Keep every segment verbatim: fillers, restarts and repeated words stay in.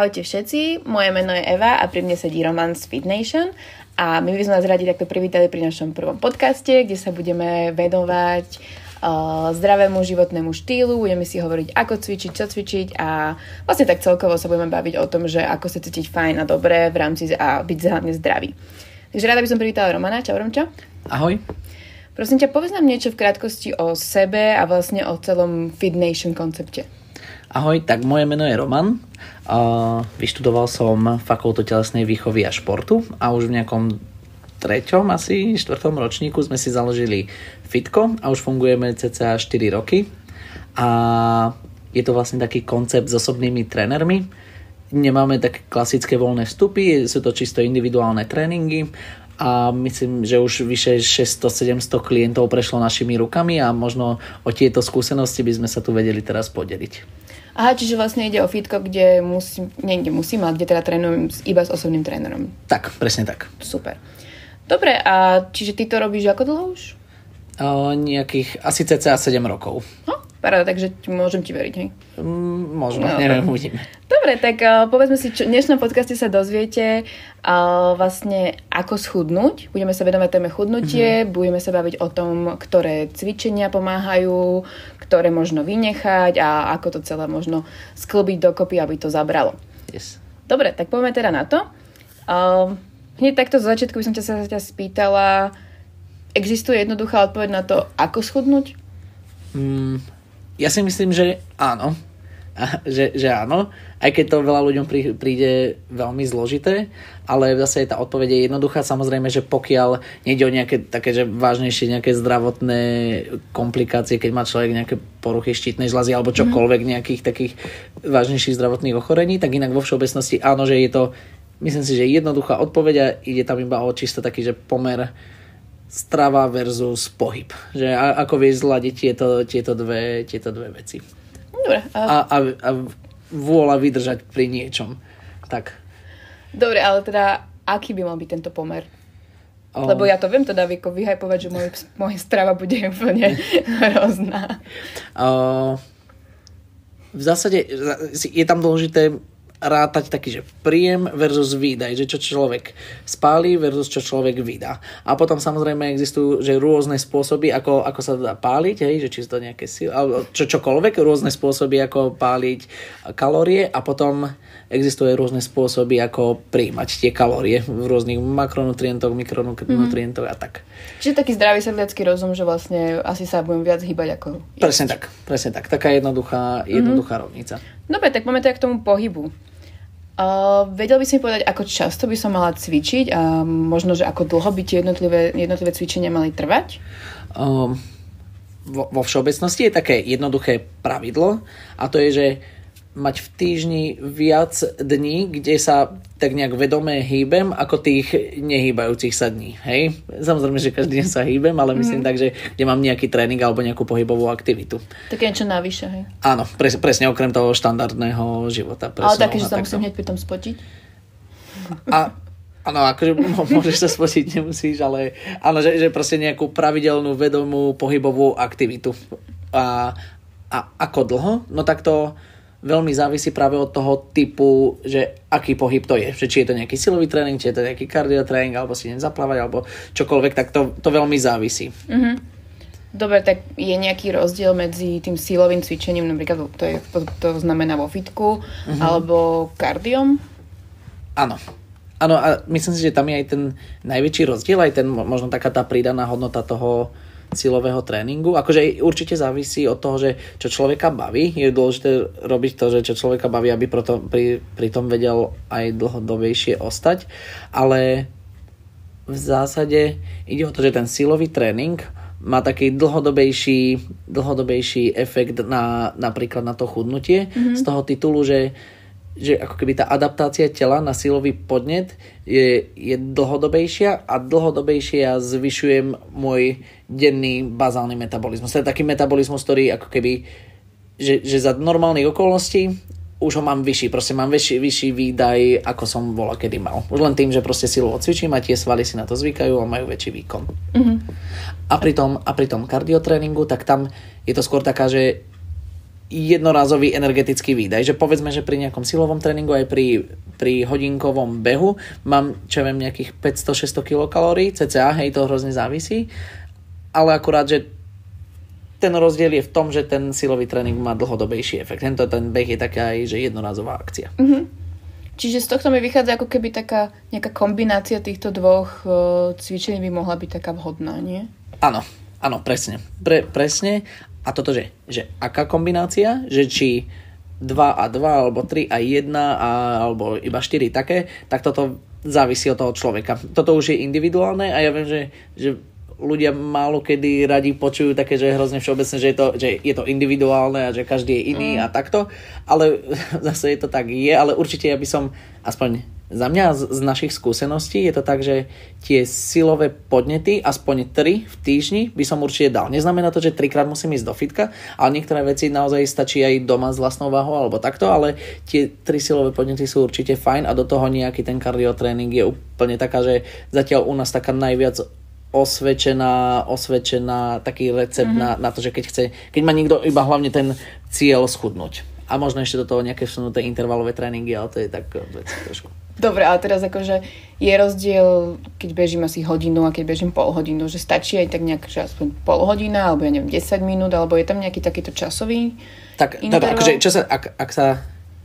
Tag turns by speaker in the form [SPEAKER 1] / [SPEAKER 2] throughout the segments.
[SPEAKER 1] Ahojte všetci, moje meno je Eva a pri mne sedí Roman z Fit Nation a my by sme vás radi takto privítali pri našom prvom podcaste, kde sa budeme venovať uh, zdravému životnému štýlu, budeme si hovoriť, ako cvičiť, čo cvičiť a vlastne tak celkovo sa budeme baviť o tom, že ako sa cítiť fajn a dobre v rámci a byť hlavne zdravý. Takže rada by som privítala Romana. Čau, Romča.
[SPEAKER 2] Ahoj.
[SPEAKER 1] Prosím ťa, povedz nám niečo v krátkosti o sebe a vlastne o celom Fit Nation koncepte.
[SPEAKER 2] Ahoj, tak moje meno je Roman. Uh, vyštudoval som fakultu telesnej výchovy a športu a už v nejakom treťom, asi štvrtom ročníku sme si založili Fitko a už fungujeme cca štyri roky. A je to vlastne taký koncept s osobnými trénermi. Nemáme také klasické voľné vstupy, sú to čisto individuálne tréningy a myslím, že už vyše šesťsto sedemsto klientov prešlo našimi rukami a možno o tieto skúsenosti by sme sa tu vedeli teraz podeliť.
[SPEAKER 1] Aha, čiže vlastne ide o fitko, kde musím, niekde musím, ale kde teda trénujem iba s osobným trénerom.
[SPEAKER 2] Tak, presne tak.
[SPEAKER 1] Super. Dobre, a čiže ty to robíš ako dlho už?
[SPEAKER 2] O, nejakých asi cca sedem rokov.
[SPEAKER 1] No, paráda, takže môžem ti veriť, hej?
[SPEAKER 2] Mm, možno,
[SPEAKER 1] no,
[SPEAKER 2] neviem, uvidíme.
[SPEAKER 1] Dobre, tak uh, povedzme si, čo v dnešnom podcaste sa dozviete uh, vlastne ako schudnúť. Budeme sa venovať téme chudnutie, mm-hmm. budeme sa baviť o tom, ktoré cvičenia pomáhajú, ktoré možno vynechať a ako to celé možno sklbiť dokopy, aby to zabralo.
[SPEAKER 2] Yes.
[SPEAKER 1] Dobre, tak poďme teda na to. Uh, hneď takto z začiatku by som ťa sa ťa spýtala, existuje jednoduchá odpoveď na to, ako schudnúť?
[SPEAKER 2] Mm, ja si myslím, že áno. A, že, že áno, aj keď to veľa ľuďom prí, príde veľmi zložité, ale zase tá odpoveď je jednoduchá. Samozrejme, že pokiaľ nejde o nejaké také, že vážnejšie nejaké zdravotné komplikácie, keď má človek nejaké poruchy štítnej žľazy alebo čokoľvek, nejakých takých vážnejších zdravotných ochorení, tak inak vo všeobecnosti áno, že je to, myslím si, že jednoduchá odpoveď a ide tam iba o čisto taký, že pomer strava versus pohyb. Že ako vieš zladiť tieto, tieto, dve, tieto dve veci.
[SPEAKER 1] Dobre. A...
[SPEAKER 2] A, a, a vôľa vydržať pri niečom. Tak.
[SPEAKER 1] Dobre, ale teda aký by mal byť tento pomer? Oh. Lebo ja to viem teda vyko, vyhypovať, že moje, moje strava bude úplne hrozná.
[SPEAKER 2] Uh, v zásade je tam dôležité rátať taký, že príjem versus výdaj, že čo človek spálí versus čo človek vydá. A potom samozrejme existujú že rôzne spôsoby, ako, ako sa dá páliť, hej, že či to nejaké síly, čo, čokoľvek, rôzne spôsoby, ako páliť kalórie a potom existujú rôzne spôsoby, ako prijímať tie kalórie v rôznych makronutrientoch, mikronutrientoch mm-hmm. a tak.
[SPEAKER 1] Čiže taký zdravý sedliacky rozum, že vlastne asi sa budem viac hýbať ako jesť.
[SPEAKER 2] Presne tak, presne tak. Taká jednoduchá, jednoduchá mm-hmm. rovnica.
[SPEAKER 1] Dobre, tak poďme teda k tomu pohybu. Uh, vedel by si mi povedať, ako často by som mala cvičiť a možno, že ako dlho by tie jednotlivé, jednotlivé cvičenia mali trvať?
[SPEAKER 2] Um, vo, vo všeobecnosti je také jednoduché pravidlo a to je, že mať v týždni viac dní, kde sa tak nejak vedomé hýbem, ako tých nehýbajúcich sa dní. Hej? Samozrejme, že každý deň sa hýbem, ale myslím mm. tak, že kde mám nejaký tréning alebo nejakú pohybovú aktivitu.
[SPEAKER 1] Také niečo navyše, hej?
[SPEAKER 2] Áno, pres, presne okrem toho štandardného života.
[SPEAKER 1] Ale také, že sa musím hneď pri tom spotiť?
[SPEAKER 2] A áno, akože môžeš sa spotiť, nemusíš, ale áno, že, že proste nejakú pravidelnú, vedomú pohybovú aktivitu. A, a ako dlho? No tak to veľmi závisí práve od toho typu, že aký pohyb to je. Že či je to nejaký silový tréning, či je to nejaký kardiotréning, alebo si idem zaplávať, alebo čokoľvek, tak to, to veľmi závisí. Mm-hmm.
[SPEAKER 1] Dobre, tak je nejaký rozdiel medzi tým silovým cvičením, napríklad to, je, to, to znamená vo fitku, mm-hmm. alebo kardiom?
[SPEAKER 2] Áno. Áno, a myslím si, že tam je aj ten najväčší rozdiel, aj ten možno taká tá pridaná hodnota toho silového tréningu. Akože určite závisí od toho, že čo človeka baví. Je dôležité robiť to, že čo človeka baví, aby proto, pri, pri tom vedel aj dlhodobejšie ostať. Ale v zásade ide o to, že ten silový tréning má taký dlhodobejší, dlhodobejší efekt na, napríklad na to chudnutie. Mm-hmm. Z toho titulu, že že ako keby tá adaptácia tela na silový podnet je, je dlhodobejšia a dlhodobejšie ja zvyšujem môj denný bazálny metabolizmus. To je taký metabolizmus, ktorý ako keby, že, že za normálnych okolností už ho mám vyšší, proste mám vyšší, vyšší výdaj, ako som bola kedy mal. Už len tým, že proste silovo cvičím a tie svaly si na to zvykajú a majú väčší výkon. Mm-hmm. A pri tom, a pri tom kardiotréningu, tak tam je to skôr taká, že jednorazový energetický výdaj. Že povedzme, že pri nejakom silovom tréningu aj pri, pri hodinkovom behu mám, čo viem, nejakých päťsto až šesťsto kilokalórií, cca, hej, to hrozne závisí. Ale akurát, že ten rozdiel je v tom, že ten silový tréning má dlhodobejší efekt. Tento ten beh je taká aj, že jednorazová akcia.
[SPEAKER 1] Mm-hmm. Čiže z tohto mi vychádza ako keby taká nejaká kombinácia týchto dvoch uh, cvičení by mohla byť taká vhodná, nie?
[SPEAKER 2] Áno, áno, presne. Pre, presne. A toto, že, že aká kombinácia, že či dva a dva, alebo tri a jedna, a, alebo iba štyri také, tak toto závisí od toho človeka. Toto už je individuálne a ja viem, že, že ľudia málo kedy radi počujú také, že je hrozne všeobecné, že je to, že je to individuálne a že každý je iný mm. a takto, ale zase je to tak je, ale určite ja by som aspoň za mňa z, z našich skúseností je to tak, že tie silové podnety, aspoň tri v týždni by som určite dal. Neznamená to, že trikrát musím ísť do fitka, ale niektoré veci naozaj stačí aj doma s vlastnou váhou alebo takto, ale tie tri silové podnety sú určite fajn a do toho nejaký ten kardiotréning je úplne taká, že zatiaľ u nás taká najviac osvedčená, osvedčená taký recept mm-hmm. na, na to, že keď chce, keď má niekto iba hlavne ten cieľ schudnúť. A možno ešte do toho nejaké vsunuté intervalové tréningy, ale to je tak vec trošku.
[SPEAKER 1] Dobre, ale teraz akože je rozdiel, keď bežím asi hodinu a keď bežím pol hodinu, že stačí aj tak nejak, že aspoň pol hodina, alebo ja neviem, desať minút, alebo je tam nejaký takýto časový
[SPEAKER 2] tak, interval? Tak, akože, čo sa, ak, ak sa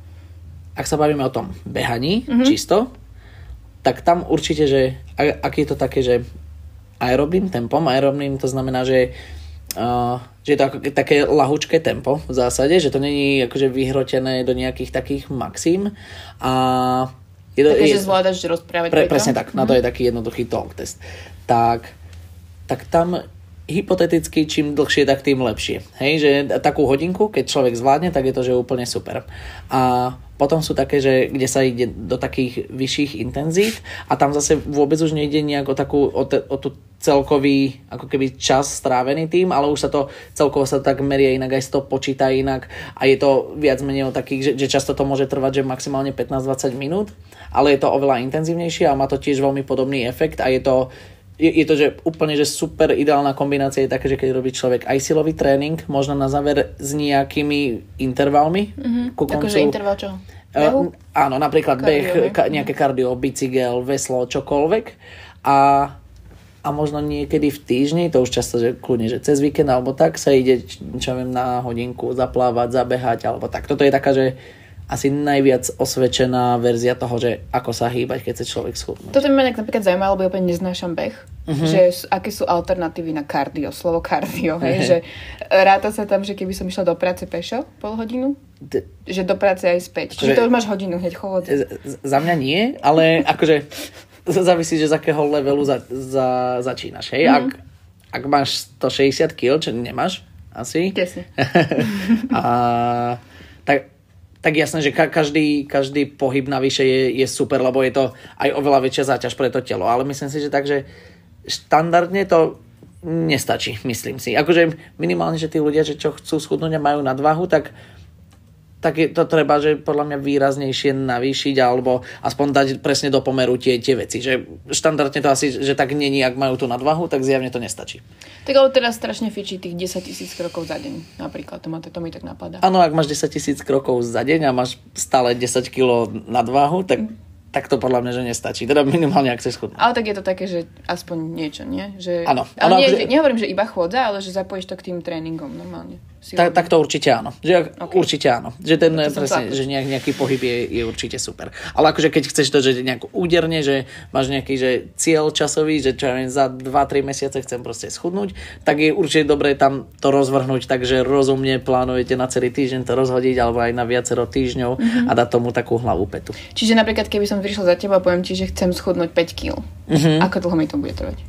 [SPEAKER 2] ak sa bavíme o tom behaní, mm-hmm. čisto, tak tam určite, že ak, ak je to také, že aerobným tempom, aerobným to znamená, že Uh, že je to ako také lahučké tempo v zásade, že to není akože vyhrotené do nejakých takých maxim a je to,
[SPEAKER 1] také,
[SPEAKER 2] je,
[SPEAKER 1] že zvládaš rozprávať
[SPEAKER 2] pre, presne tak, mm-hmm. na to je taký jednoduchý talk test. Tak, tak tam hypoteticky čím dlhšie, tak tým lepšie. Hej, že takú hodinku, keď človek zvládne, tak je to, že úplne super. A potom sú také, že kde sa ide do takých vyšších intenzít a tam zase vôbec už nejde nejak o takú, o, te, o tú celkový, ako keby čas strávený tým, ale už sa to, celkovo sa to tak merie inak, aj sa to počíta inak a je to viac menej o takých, že, že často to môže trvať, že maximálne pätnásť dvadsať minút, ale je to oveľa intenzívnejšie a má to tiež veľmi podobný efekt a je to Je, je to, že úplne, že super ideálna kombinácia je také, že keď robí človek aj silový tréning, možno na záver s nejakými intervalmi.
[SPEAKER 1] Mm-hmm. Takže interval čo?
[SPEAKER 2] Uh, áno, napríklad kardio, beh, ka, nejaké kardio, bicykel, veslo, čokoľvek. A, a možno niekedy v týždni, to už často, že kľudne, že cez víkend alebo tak sa ide, čo viem, na hodinku zaplávať, zabehať alebo tak. Toto je taká, že asi najviac osvedčená verzia toho, že ako sa hýbať, keď sa človek schudnúť.
[SPEAKER 1] Toto ma napríklad zaujíma, lebo ja úplne neznášam beh. Uh-huh. Že aké sú alternatívy na kardio, slovo kardio, hej, uh-huh. že ráta sa tam, že keby som išla do práce pešo pol hodinu, D- že do práce aj späť. Čiže to už máš hodinu, hneď chod.
[SPEAKER 2] Z- za mňa nie, ale akože závisí, že z akého levelu za, za, začínaš, hej. Uh-huh. Ak, ak máš stošesťdesiat kilogramov, čo nemáš, asi.
[SPEAKER 1] Tesne.
[SPEAKER 2] A tak tak jasné, že ka- každý, každý pohyb navyše je, je super, lebo je to aj oveľa väčšia záťaž pre to telo. Ale myslím si, že tak, že štandardne to nestačí, myslím si. Akože minimálne, že tí ľudia, že čo chcú schudnúť a majú nadvahu, tak, tak je to treba, že podľa mňa výraznejšie navýšiť alebo aspoň dať presne do pomeru tie, tie veci. Že štandardne to asi, že tak není, ak majú tú nadvahu, tak zjavne to nestačí.
[SPEAKER 1] Tak ale teraz strašne fičí tých desaťtisíc krokov za deň. Napríklad, to, ma, to mi tak napadá.
[SPEAKER 2] Áno, ak máš desaťtisíc krokov za deň a máš stále desať kilogramov nadvahu, tak, tak to podľa mňa, že nestačí. Teda minimálne, ak chceš schudnúť.
[SPEAKER 1] Ale tak je to také, že aspoň niečo, nie? Že...
[SPEAKER 2] Áno.
[SPEAKER 1] Ale nie,
[SPEAKER 2] akože...
[SPEAKER 1] že, nehovorím, že iba chôdza, ale že zapojíš to k tým tréningom normálne.
[SPEAKER 2] Tak, tak to určite áno. Že, okay. Určite áno. Že ten presne, že nejak, nejaký pohyb je, je určite super. Ale akože keď chceš to, že nejak úderne, že máš nejaký že cieľ časový, že čo ja viem, za dva tri mesiace chcem proste schudnúť, tak je určite dobré tam to rozvrhnúť, takže rozumne plánujete na celý týždeň to rozhodiť alebo aj na viacero týždňov mm-hmm. a dať tomu takú hlavu petu.
[SPEAKER 1] Čiže napríklad, keby som prišla za teba a poviem ti, že chcem schudnúť päť kilogramov. Mm-hmm. Ako dlho mi to bude trvať?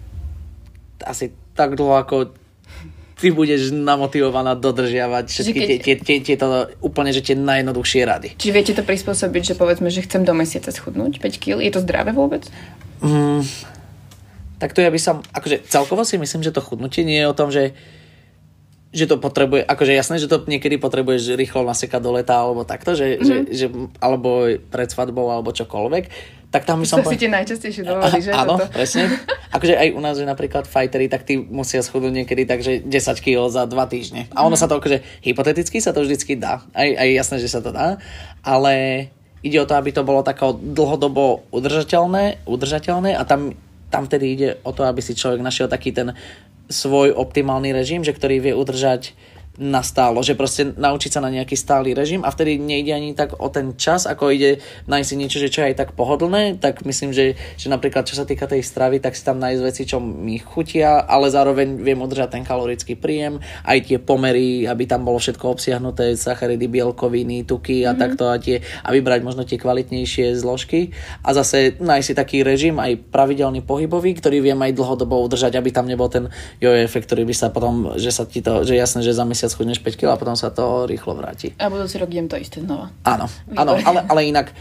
[SPEAKER 2] Asi tak dlho, ako ty budeš namotivovaná dodržiavať všetky keď... tie, tie, tieto úplne, že tie najjednoduchšie rady.
[SPEAKER 1] Čiže viete to prispôsobiť, že povedzme, že chcem do mesiaca schudnúť päť kilogramov? Je to zdravé vôbec?
[SPEAKER 2] Mm, tak to ja by som, akože celkovo si myslím, že to chudnutie nie je o tom, že že to potrebuje, akože jasné, že to niekedy potrebuješ rýchlo nasekať do leta alebo takto, že, mm-hmm. že, že alebo pred svadbou alebo čokoľvek, tak tam by som...
[SPEAKER 1] To si tie najčastejšie dôvody, že?
[SPEAKER 2] Áno,
[SPEAKER 1] toto.
[SPEAKER 2] presne. Akože aj u nás, že napríklad fighteri, tak tí musia schudnúť niekedy takže desať kilogramov za dva týždne. A ono mm. sa to akože hypoteticky sa to vždycky dá. Aj, aj jasné, že sa to dá. Ale ide o to, aby to bolo tako dlhodobo udržateľné, udržateľné a tam, tam vtedy ide o to, aby si človek našiel taký ten svoj optimálny režim, že ktorý vie udržať nastálo, že proste naučiť sa na nejaký stály režim a vtedy nejde ani tak o ten čas, ako ide nájsť si niečo, že čo je aj tak pohodlné, tak myslím, že, že napríklad čo sa týka tej stravy, tak si tam nájsť veci, čo mi chutia, ale zároveň viem udržať ten kalorický príjem, aj tie pomery, aby tam bolo všetko obsiahnuté, sacharidy, bielkoviny, tuky a mm-hmm. takto a, tie, a vybrať možno tie kvalitnejšie zložky a zase nájsť si taký režim, aj pravidelný pohybový, ktorý viem aj dlhodobo udržať, aby tam nebol ten jojo efekt, ktorý by sa potom, že sa ti to, že jasné, že za mesiac schudneš päť kilogramov a potom sa to rýchlo vráti.
[SPEAKER 1] A budúci rok idem to isté znova.
[SPEAKER 2] Áno, áno, ale, ale inak,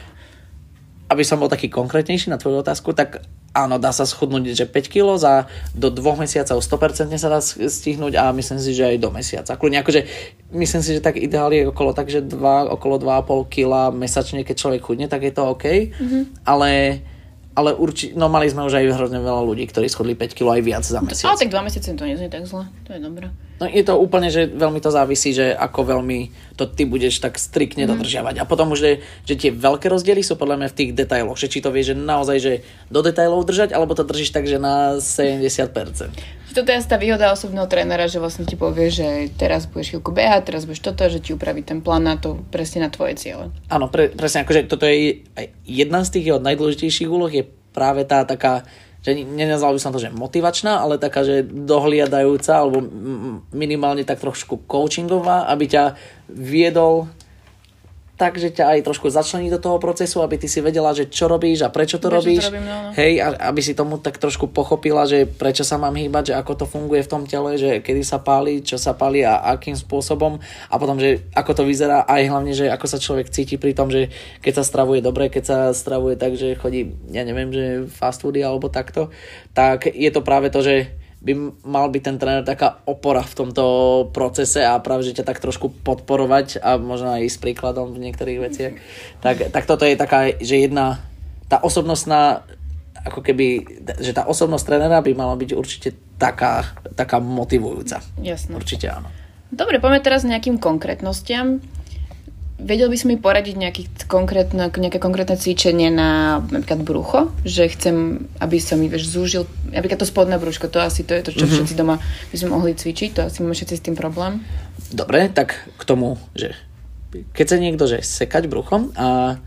[SPEAKER 2] aby som bol taký konkrétnejší na tvoju otázku, tak áno, dá sa schudnúť, že päť kilogramov za do dvoch mesiacov sto percent sa dá stihnúť a myslím si, že aj do mesiaca. Kľudne akože, myslím si, že tak ideál je okolo tak, že dva, okolo dva a pol kila mesačne, keď človek chudne, tak je to OK, mm-hmm. ale ale určite, no mali sme už aj hrozne veľa ľudí, ktorí schudli päť kilogramov aj viac za mesiac.
[SPEAKER 1] Ale tak dva mesiace to nie je tak zle, to je dobré.
[SPEAKER 2] No je to úplne, že veľmi to závisí, že ako veľmi to ty budeš tak striktne mm. dodržiavať. A potom už, že, že tie veľké rozdiely sú podľa mňa v tých detailoch. Že či to vieš, že naozaj, že do detailov držať, alebo to držíš tak, že na sedemdesiat percent.
[SPEAKER 1] Toto je tá výhoda osobného trénera, že vlastne ti povie, že teraz budeš chvíľku behať, teraz budeš toto, že ti upraví ten plán na to presne na tvoje ciele.
[SPEAKER 2] Áno, pre, presne, akože toto je jedna z tých jeho najdôležitejších úloh, je práve tá taká, že nenazval by som to, že motivačná, ale taká, že dohliadajúca, alebo minimálne tak trošku coachingová, aby ťa viedol tak, že ťa aj trošku začlení do toho procesu, aby ty si vedela, že čo robíš a prečo to prečo robíš. To robím, no, no. Hej, aby si tomu tak trošku pochopila, že prečo sa mám hýbať, že ako to funguje v tom tele, že kedy sa páli, čo sa páli a akým spôsobom a potom, že ako to vyzerá aj hlavne, že ako sa človek cíti pri tom, že keď sa stravuje dobre, keď sa stravuje tak, že chodí, ja neviem, že fast foody alebo takto, tak je to práve to, že by mal byť ten tréner taká opora v tomto procese a práve, že ťa tak trošku podporovať a možno aj s príkladom v niektorých veciach. Tak, tak toto je taká, že jedna, tá osobnostná, ako keby, že tá osobnosť trénera by mala byť určite taká, taká motivujúca.
[SPEAKER 1] Jasné.
[SPEAKER 2] Určite áno.
[SPEAKER 1] Dobre, poďme teraz nejakým konkrétnostiam. Vedel by si mi poradiť nejaké konkrétne, nejaké konkrétne cvičenie na napríklad brucho? Že chcem, aby sa mi vieš, zúžil, napríklad to spodné brúško, to asi to je to, čo mm-hmm. všetci doma by sme mohli cvičiť, to asi máme všetci s tým problém.
[SPEAKER 2] Dobre, tak k tomu, že keď sa niekto, že sekať bruchom a,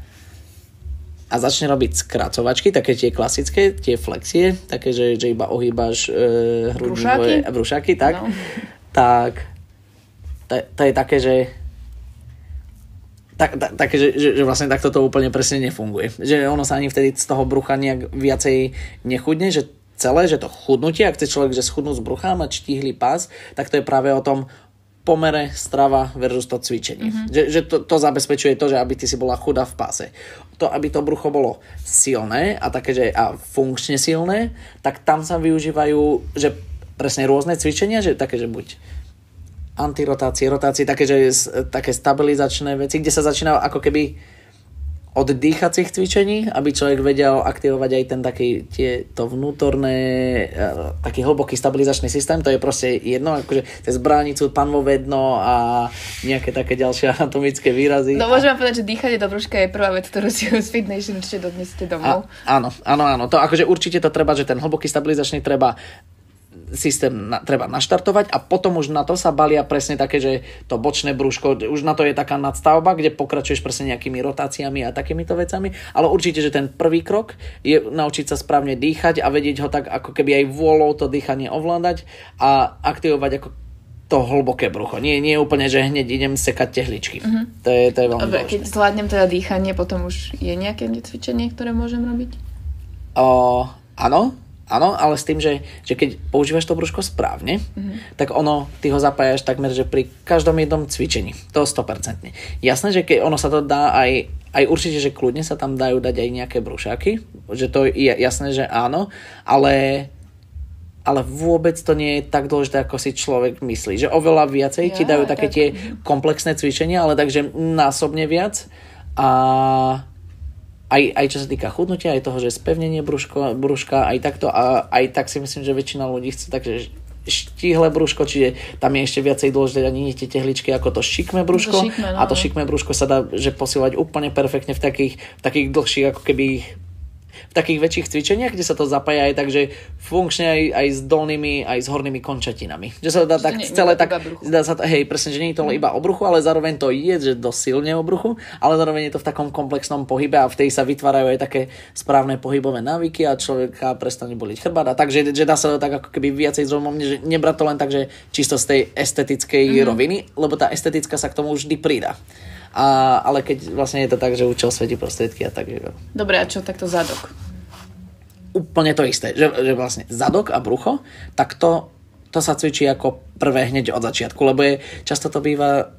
[SPEAKER 2] a začne robiť skracovačky, také tie klasické, tie flexie, také, že, že iba ohýbaš e, hrudník, brúšaky, tak, no. tak to, to je také, že Tak, tak, také, že, že, že vlastne takto to úplne presne nefunguje. Že ono sa ani vtedy z toho brucha nejak viacej nechudne, že celé, že to chudnutie, ak chce človek, že schudnúť z brucha, mať štíhly pás, tak to je práve o tom pomere strava versus to cvičenie. Mm-hmm. Že, že to, to zabezpečuje to, že aby ty si bola chudá v páse. To, aby to brucho bolo silné a také, že a funkčne silné, tak tam sa využívajú, že presne rôzne cvičenia, že také, že buď antirotácie, rotácie, také, že také stabilizačné veci, kde sa začína ako keby od dýchacích cvičení, aby človek vedel aktivovať aj ten taký, tie, to vnútorné, taký hlboký stabilizačný systém, to je proste jedno, akože cez bránicu, panvové dno a nejaké také ďalšie anatomické výrazy.
[SPEAKER 1] No môžem povedať, že dýchanie do brúška je prvá vec, ktorú si z Fitnation určite dodneste domov.
[SPEAKER 2] A, áno, áno, áno, to akože určite to treba, že ten hlboký stabilizačný treba systém na, treba naštartovať a potom už na to sa balia presne také, že to bočné brúško, už na to je taká nadstavba, kde pokračuješ presne nejakými rotáciami a takýmito vecami, ale určite, že ten prvý krok je naučiť sa správne dýchať a vedieť ho tak ako keby aj vôľou to dýchanie ovládať a aktivovať ako to hlboké brucho. Nie, nie je úplne, že hneď idem sekať tehličky. Uh-huh. To je, to je veľmi
[SPEAKER 1] Dobre,
[SPEAKER 2] dôležité.
[SPEAKER 1] keď zvládnem teda dýchanie, potom už je nejaké cvičenie, ktoré môžem robiť?
[SPEAKER 2] O, áno. Áno, ale s tým, že, že keď používaš to brúško správne, mm-hmm. tak ono, ty ho zapájaš takmer, že pri každom jednom cvičení. To sto percent. Jasné, že keď ono sa to dá aj, aj určite, že kľudne sa tam dajú dať aj nejaké brúšaky, že to je jasné, že áno, ale, ale vôbec to nie je tak dôležité, ako si človek myslí. Že oveľa viacej ja, ti dajú také tak. Tie komplexné cvičenia, ale takže násobne viac a aj, aj čo sa týka chudnutia, aj toho, že spevnenie brúško, brúška, aj takto a aj tak si myslím, že väčšina ľudí chce takže štíhle brúško, čiže tam je ešte viacej dôležité ani nie tie tehličky ako to šikmé brúško.
[SPEAKER 1] To šikmé, no.
[SPEAKER 2] A to šikmé brúško sa dá že posílať úplne perfektne v takých, v takých dlhších ako keby v takých väčších cvičeniach, kde sa to zapája aj tak, že funkčne aj, aj s dolnými, aj s hornými končatinami. Že sa to dá
[SPEAKER 1] Čiže
[SPEAKER 2] tak
[SPEAKER 1] nie,
[SPEAKER 2] celé tak,
[SPEAKER 1] bruchu.
[SPEAKER 2] dá sa to, hej, presne, že nie je to iba o bruchu, ale zároveň to je, že dosť silne o bruchu, ale zároveň je to v takom komplexnom pohybe a v tej sa vytvárajú aj také správne pohybové návyky a človeka prestane boliť chrbát. A takže že dá sa to tak ako keby viacej zrozumieť, že nebrať to len tak, že čisto z tej estetickej mm-hmm. roviny, lebo tá estetická sa k tomu vždy pridá. A, ale keď vlastne je to tak, že účel svätí prostriedky a tak.
[SPEAKER 1] Dobre, a čo takto zadok?
[SPEAKER 2] Úplne to isté, že, že vlastne zadok a brucho, tak to, to sa cvičí ako prvé hneď od začiatku, lebo je, často to býva,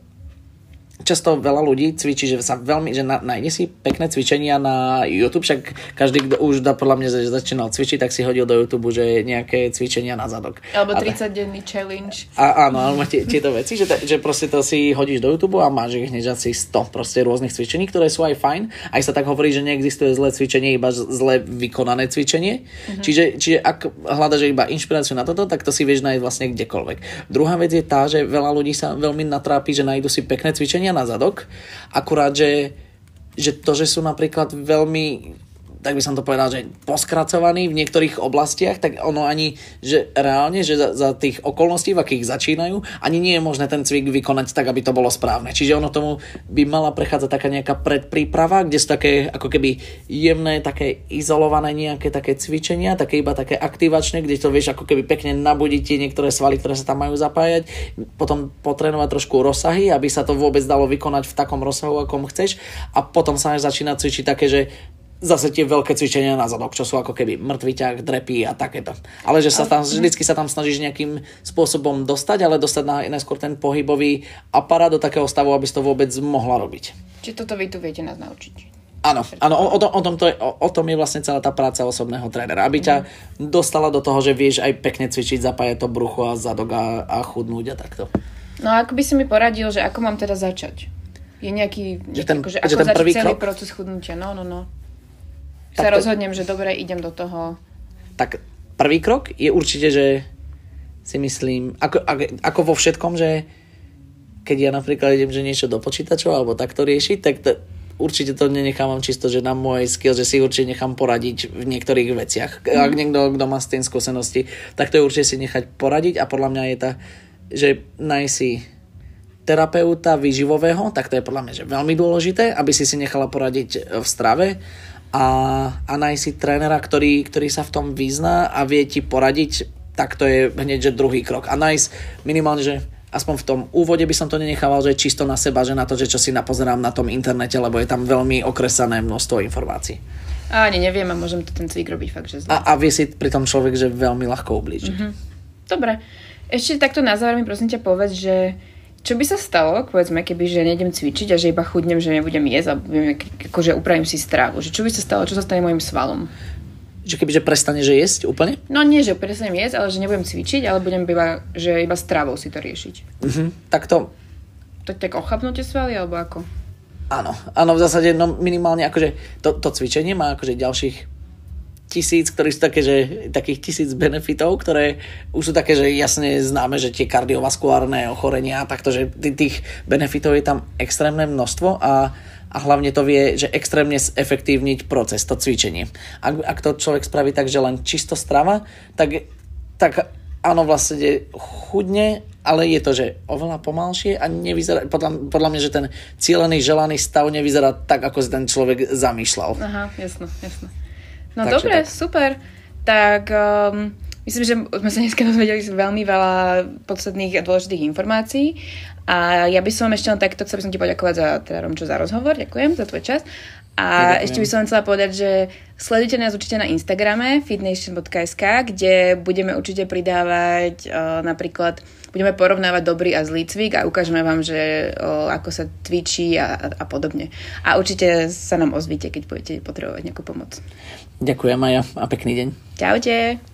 [SPEAKER 2] často veľa ľudí cvičí, že sa veľmi, že na, nájde si pekné cvičenia na YouTube, však každý, kto už dá podľa mňa, že začínal cvičiť, tak si hodil do YouTube, že nejaké cvičenia na zadok.
[SPEAKER 1] Alebo tridsaťdenný challenge.
[SPEAKER 2] A áno, ale máte tieto veci, že, že proste to si hodíš do YouTube a máš ich hneď asi sto proste rôznych cvičení, ktoré sú aj fajn. Aj sa tak hovorí, že neexistuje zlé cvičenie, iba zle vykonané cvičenie. Mm-hmm. Čiže, čiže ak hľadaš iba inšpiráciu na toto, tak to si vieš nájsť vlastne kdekoľvek. Druhá vec je tá, že veľa ľudí sa veľmi natrápi, že nájdu si pekné cvičenia na zadok, akurát, že, že to, že sú napríklad veľmi, tak by som to povedal, že poskracovaní v niektorých oblastiach, tak ono ani, že reálne, že za, za tých okolností, v akých začínajú, ani nie je možné ten cvik vykonať tak, aby to bolo správne. Čiže ono tomu by mala prechádzať taká nejaká predpríprava, kde sú také ako keby jemné, také izolované nejaké také cvičenia, také iba také aktivačné, kde to vieš ako keby pekne nabudiť tie niektoré svaly, ktoré sa tam majú zapájať, potom potrénovať trošku rozsahy, aby sa to vôbec dalo vykonať v takom rozsahu, akom chceš, a potom sa až začína cvičiť také, že zase tie veľké cvičenia na zadok, čo sú ako keby mŕtvy ťah, drepy a takéto. Ale že sa tam, vždycky sa tam snažíš nejakým spôsobom dostať, ale dostať na, najskôr ten pohybový aparát do takého stavu, aby si to vôbec mohla robiť.
[SPEAKER 1] Čiže toto vy tu viete nás naučiť.
[SPEAKER 2] Áno, áno, o, o, tom, o, tom to je, o, o tom je vlastne celá tá práca osobného trénera, aby ťa mm. dostala do toho, že vieš aj pekne cvičiť, zapájať to brucho a zadok a, a chudnúť a takto.
[SPEAKER 1] No a ako by si mi poradil, že ako mám teda začať? Je nejaký,
[SPEAKER 2] že ten,
[SPEAKER 1] akože,
[SPEAKER 2] že
[SPEAKER 1] ako začať celý
[SPEAKER 2] krok?
[SPEAKER 1] proces chudnutia? No, no, no.
[SPEAKER 2] Tak
[SPEAKER 1] sa
[SPEAKER 2] to,
[SPEAKER 1] rozhodnem, že dobre, idem do toho.
[SPEAKER 2] Tak prvý krok je určite, že si myslím, ako, ako vo všetkom, že keď ja napríklad idem, že niečo do počítačov alebo takto riešiť, tak to, určite to nenechávam čisto, že na môj skill, že si určite nechám poradiť v niektorých veciach. Mm. Ak niekto, kto má s tým skúsenosti, tak to je určite si nechať poradiť a podľa mňa je tá, že nájsť si terapeuta výživového, tak to je podľa mňa že veľmi dôležité, aby si si nechala poradiť v strave a, a nájsť si trénera, ktorý, ktorý sa v tom vyzná a vie ti poradiť, tak to je hneď že druhý krok. A nájsť minimálne, že aspoň v tom úvode by som to nenechával, že čisto na seba, že na to, že čo si napozerám na tom internete, lebo je tam veľmi okresané množstvo informácií.
[SPEAKER 1] A ani neviem a môžem to ten cvik robiť fakt, že zle.
[SPEAKER 2] A, a vie si pri tom človek, že veľmi ľahko ublížiť.
[SPEAKER 1] Mm-hmm. Dobre. Ešte takto na záver mi prosím ťa povedz, že čo by sa stalo, povedzme, keby že nejdem cvičiť a že iba chudnem, že nebudem jesť a budem, akože upravím si strávu. Že čo by sa stalo, čo sa stane môjim svalom?
[SPEAKER 2] Že keby že prestane, že jesť úplne?
[SPEAKER 1] No nie, že prestanem jesť, ale že nebudem cvičiť, ale budem iba, že iba stravou si to riešiť.
[SPEAKER 2] Mhm, tak to...
[SPEAKER 1] Tak, tak ochabnú tie svaly, alebo ako?
[SPEAKER 2] Áno, áno, v zásade no minimálne akože to, to cvičenie má akože ďalších tisíc, ktorí sú také, že takých tisíc benefitov, ktoré už sú také, že jasne známe, že tie kardiovaskulárne ochorenia a takto, že tých benefitov je tam extrémne množstvo a, a hlavne to vie, že extrémne zefektívniť proces, to cvičenie. Ak, ak to človek spraví tak, že len čisto strava, tak, tak áno, vlastne chudne, ale je to, že oveľa pomalšie a nevyzerá, podľa, podľa mňa, že ten cieľený, želaný stav nevyzerá tak, ako si ten človek zamýšľal.
[SPEAKER 1] Aha, jasno, jasno. No
[SPEAKER 2] Takže
[SPEAKER 1] dobre,
[SPEAKER 2] tak.
[SPEAKER 1] Super. Tak um, myslím, že sme sa dneska dozvedeli veľmi veľa podstatných a dôležitých informácií. A ja by som ešte len takto, chcel by som ti poďakovať za, teda Romčo, za rozhovor. Ďakujem za tvoj čas. A ja ešte by som chcela povedať, že sledujte nás určite na Instagrame fitnation bodka es ká, kde budeme určite pridávať uh, napríklad, budeme porovnávať dobrý a zlý cvik a ukážeme vám, že uh, ako sa cvičí a, a, a podobne. A určite sa nám ozvíte, keď budete potrebovať nejakú pomoc.
[SPEAKER 2] Ďakujem, Maja, a pekný deň.
[SPEAKER 1] Čaute.